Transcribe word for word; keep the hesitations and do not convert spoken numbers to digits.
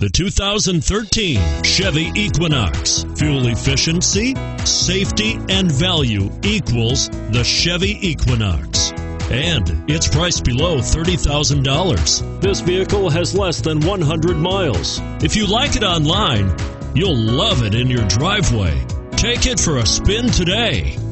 The two thousand thirteen Chevy Equinox. Fuel efficiency, safety, and value equals the Chevy Equinox. And it's priced below thirty thousand dollars. This vehicle has less than one hundred miles. If you like it online, you'll love it in your driveway. Take it for a spin today.